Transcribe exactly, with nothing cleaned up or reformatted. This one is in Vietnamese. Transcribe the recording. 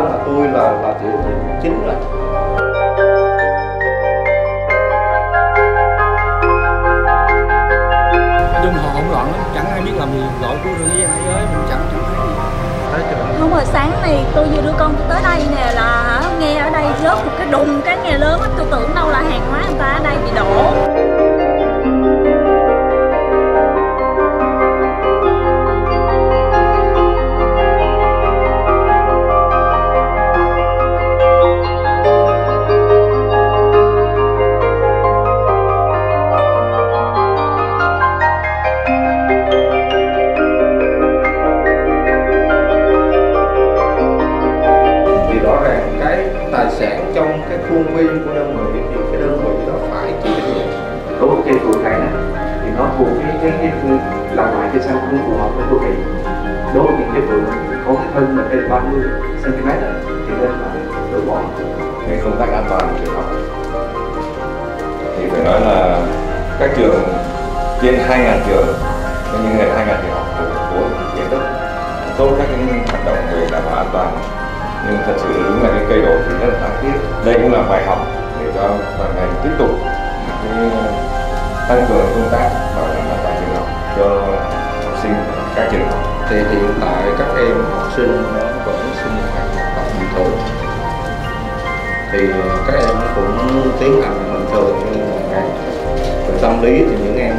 là tôi là là chịu chính rồi. Dung họ hỗn loạn lắm, chẳng ai biết làm gì, gọi cứu thương với ai ơi mình chẳng chẳng thấy gì. Hôm hồi sáng này tôi vừa đưa con tôi tới đây nè là nghe ở đây rớt một cái đùng cái nghe lớn á, tôi tưởng đâu là hàng hóa người ta ở đây bị đổ. Tài sản trong cái khuôn viên của đơn vị thì cái đơn vị đó phải chịu trách nhiệm. Đối với cây phượng này thì nó thuộc cái cái cái làm lại cái sao không phù hợp với đô thị. Đối với những cái phượng có cái thân là trên ba mươi xăng ti mét thì nên là đổ bỏ. Cái công tác an toàn trường học thì phải nói là các trường trên hai nghìn trường, nhưng gần hai nghìn trường học của thành phố thực hiện rất tốt các cái hoạt động về đảm bảo an toàn. Nhưng thật sự đúng là cái cây đổ thì rất là đáng tiếc. Đây cũng là bài học để cho toàn ngành tiếp tục cái tăng cường công tác bảo đảm an toàn trường học cho học sinh các trường học. Thì hiện tại các em học sinh nó vẫn sinh hoạt học bình thường, thì các em cũng tiến hành bình thường như mọi ngày. Về tâm lý thì những em